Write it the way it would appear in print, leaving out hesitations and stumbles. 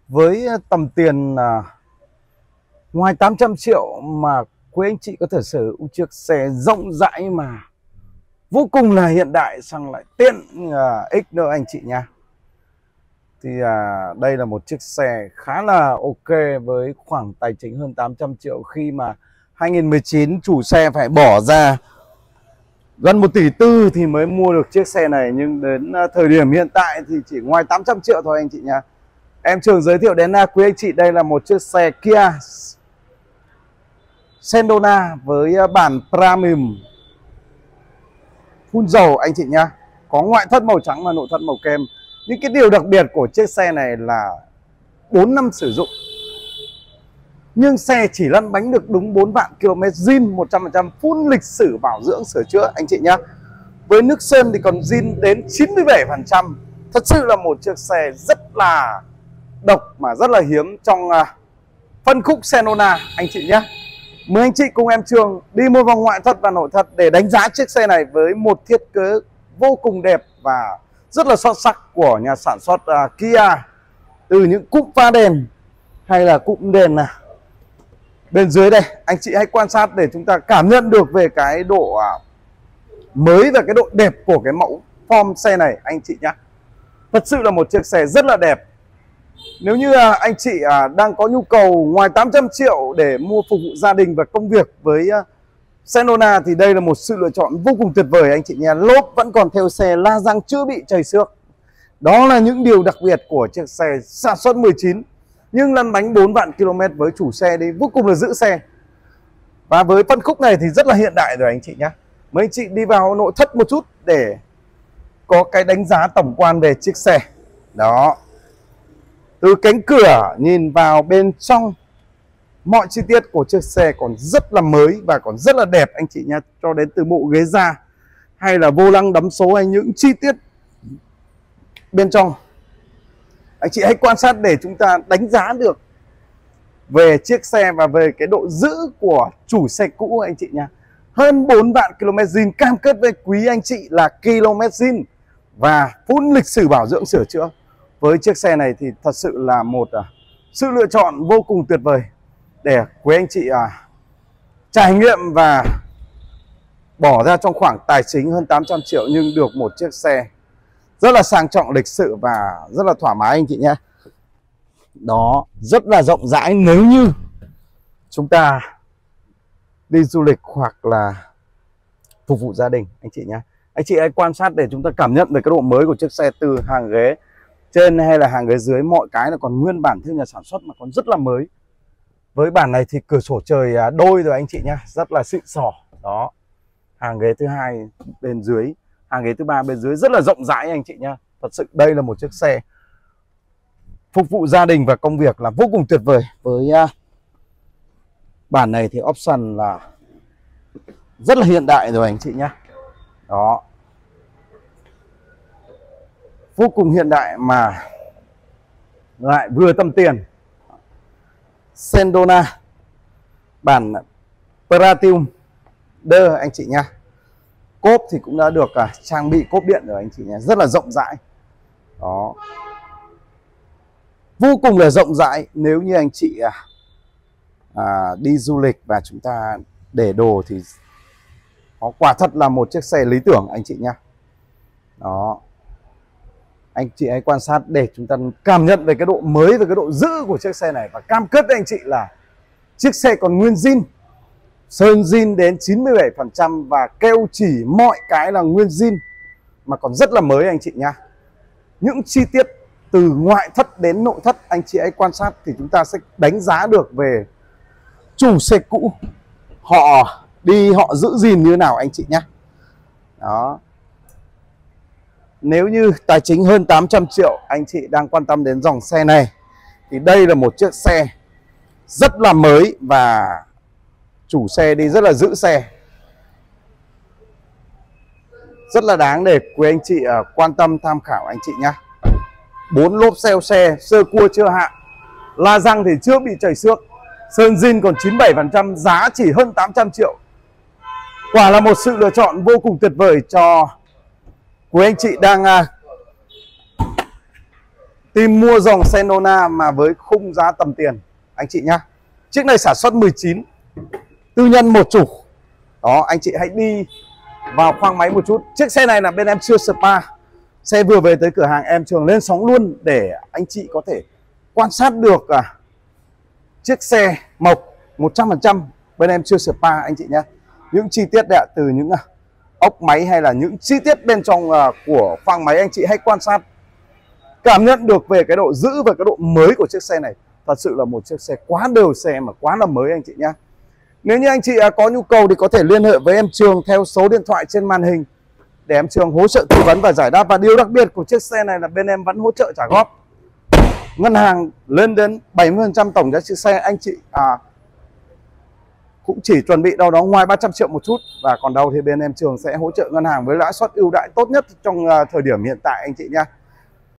Với tầm tiền ngoài 800 triệu mà quý anh chị có thể sở hữu chiếc xe rộng rãi mà vô cùng là hiện đại, sang lại tiện ích nữa anh chị nha. Thì đây là một chiếc xe khá là ok với khoảng tài chính hơn 800 triệu, khi mà 2019 chủ xe phải bỏ ra gần 1,4 tỷ thì mới mua được chiếc xe này. Nhưng đến thời điểm hiện tại thì chỉ ngoài 800 triệu thôi anh chị nha. Em Trường giới thiệu đến quý anh chị đây là một chiếc xe Kia Sedona với bản Premium phun dầu anh chị nhá. Có ngoại thất màu trắng và nội thất màu kem. Những cái điều đặc biệt của chiếc xe này là 4 năm sử dụng, nhưng xe chỉ lăn bánh được đúng 4 vạn km, zin 100%, full lịch sử bảo dưỡng sửa chữa anh chị nhá. Với nước sơn thì còn zin đến 97%. Thật sự là một chiếc xe rất là độc mà rất là hiếm trong phân khúc Sedona anh chị nhé. Mời anh chị cùng em Trường đi một vòng ngoại thất và nội thất để đánh giá chiếc xe này với một thiết kế vô cùng đẹp và rất là xuất sắc của nhà sản xuất Kia. Từ những cụm pha đèn hay là cụm đèn bên dưới đây, anh chị hãy quan sát để chúng ta cảm nhận được về cái độ mới và cái độ đẹp của cái mẫu form xe này anh chị nhé. Thật sự là một chiếc xe rất là đẹp. Nếu như anh chị đang có nhu cầu ngoài 800 triệu để mua phục vụ gia đình và công việc với Sedona thì đây là một sự lựa chọn vô cùng tuyệt vời anh chị nha. Lốp vẫn còn theo xe, la răng chưa bị chảy xước. Đó là những điều đặc biệt của chiếc xe sản xuất 19 nhưng lăn bánh 4 vạn km với chủ xe đi vô cùng là giữ xe. Và với phân khúc này thì rất là hiện đại rồi anh chị nhé. Mấy anh chị đi vào nội thất một chút để có cái đánh giá tổng quan về chiếc xe. Đó. Từ cánh cửa nhìn vào bên trong, mọi chi tiết của chiếc xe còn rất là mới và còn rất là đẹp anh chị nhé. Cho đến từ bộ ghế da hay là vô lăng đắm số hay những chi tiết bên trong, anh chị hãy quan sát để chúng ta đánh giá được về chiếc xe và về cái độ giữ của chủ xe cũ anh chị nha. Hơn 4 vạn km zin, cam kết với quý anh chị là km zin và full lịch sử bảo dưỡng sửa chữa. Với chiếc xe này thì thật sự là một sự lựa chọn vô cùng tuyệt vời để quý anh chị trải nghiệm và bỏ ra trong khoảng tài chính hơn 800 triệu nhưng được một chiếc xe rất là sang trọng, lịch sự và rất là thoải mái anh chị nhé. Đó, rất là rộng rãi nếu như chúng ta đi du lịch hoặc là phục vụ gia đình anh chị nhé. Anh chị hãy quan sát để chúng ta cảm nhận về cái độ mới của chiếc xe, từ hàng ghế trên hay là hàng ghế dưới, mọi cái là còn nguyên bản theo nhà sản xuất mà còn rất là mới. Với bản này thì cửa sổ trời đôi rồi anh chị nhá, rất là xịn sò. Đó, hàng ghế thứ hai bên dưới, hàng ghế thứ ba bên dưới rất là rộng rãi anh chị nhá. Thật sự đây là một chiếc xe phục vụ gia đình và công việc là vô cùng tuyệt vời. Với bản này thì option là rất là hiện đại rồi anh chị nhá. Đó, vô cùng hiện đại mà lại vừa tầm tiền. Sedona bản Platinum đơ anh chị nha. Cốp thì cũng đã được trang bị cốp điện rồi anh chị nhé, rất là rộng rãi. Đó, vô cùng là rộng rãi. Nếu như anh chị đi du lịch và chúng ta để đồ thì nó quả thật là một chiếc xe lý tưởng anh chị nhé. Đó, anh chị hãy quan sát để chúng ta cảm nhận về cái độ mới và cái độ giữ của chiếc xe này. Và cam kết với anh chị là chiếc xe còn nguyên zin, sơn zin đến 97% và keo chỉ mọi cái là nguyên zin mà còn rất là mới anh chị nha. Những chi tiết từ ngoại thất đến nội thất anh chị hãy quan sát thì chúng ta sẽ đánh giá được về chủ xe cũ họ đi họ giữ gìn như nào anh chị nhé. Đó, nếu như tài chính hơn 800 triệu anh chị đang quan tâm đến dòng xe này thì đây là một chiếc xe rất là mới và chủ xe đi rất là giữ xe, rất là đáng để quý anh chị quan tâm tham khảo anh chị nhé. 4 lốp xeo xe, sơ cua chưa hạ, la răng thì chưa bị chảy xước, sơn zin còn 97%, giá chỉ hơn 800 triệu. Quả là một sự lựa chọn vô cùng tuyệt vời cho quý anh chị đang tìm mua dòng xe Nona mà với khung giá tầm tiền anh chị nhá. Chiếc này sản xuất 19, tư nhân một chủ. Đó, anh chị hãy đi vào khoang máy một chút. Chiếc xe này là bên em chưa spa. Xe vừa về tới cửa hàng em Trường lên sóng luôn để anh chị có thể quan sát được chiếc xe mộc 100%. Bên em chưa spa anh chị nhé. Những chi tiết đẹp từ những ốc máy hay là những chi tiết bên trong của khoang máy, anh chị hãy quan sát, cảm nhận được về cái độ giữ và cái độ mới của chiếc xe này. Thật sự là một chiếc xe quá đều xe mà quá là mới anh chị nhé. Nếu như anh chị có nhu cầu thì có thể liên hệ với em Trường theo số điện thoại trên màn hình để em Trường hỗ trợ tư vấn và giải đáp. Và điều đặc biệt của chiếc xe này là bên em vẫn hỗ trợ trả góp. Ngân hàng lên đến 70% tổng giá trị xe, anh chị cũng chỉ chuẩn bị đâu đó ngoài 300 triệu một chút. Và còn đâu thì bên em Trường sẽ hỗ trợ ngân hàng với lãi suất ưu đãi tốt nhất trong thời điểm hiện tại anh chị nhé.